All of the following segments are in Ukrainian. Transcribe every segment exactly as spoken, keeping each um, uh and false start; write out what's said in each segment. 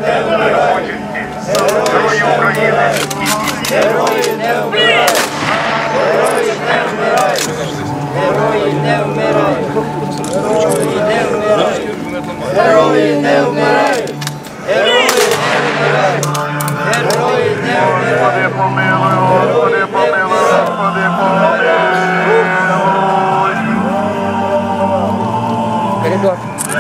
не вмирають! Герої України! Герої не вмирають! Герої не вмирають! Герої не вмирають! Герої не вмирають! Герої не вмирають! Герої не вмирають! Герої не вмирають! Господи, помилуй, Господи, помилуй, Господи, помилуй. Коридор.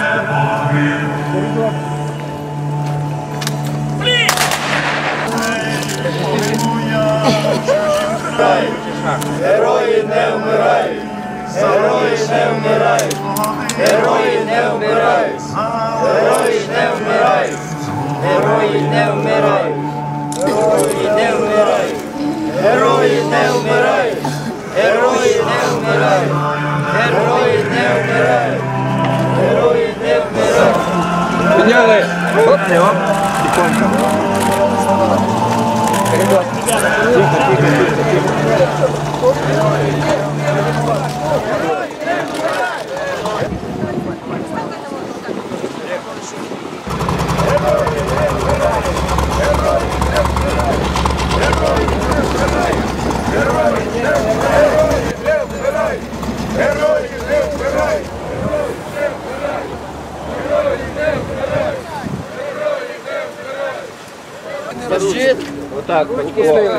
Герої не вмирають! Герої не вмирають! Герої не вмирають! Герої не вмирають! Герої не вмирають! Герої не вмирають! Герої не вмирають! Герої не вмирають! Герої не вмирають! Герої не вмирають! Підняли. Оп, оп. Тихонько. Коридор. Тихо, тихо, тихо, Держит. вот так, опускаешь.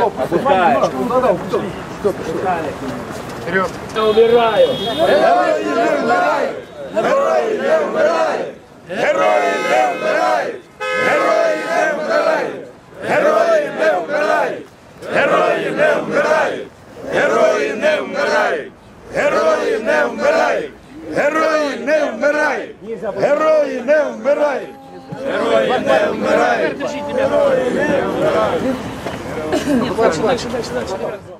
Вперед. Я умираю. Герої не вмирають! Герої не вмирають! Герої не вмирають! Герої не вмирають! Герої не вмирають! Герої не вмирають! Герої не вмирають! Герої не вмирають! Герої не вмирають! Герої не вмирають! Герої не вмирають! Герої не вмирають!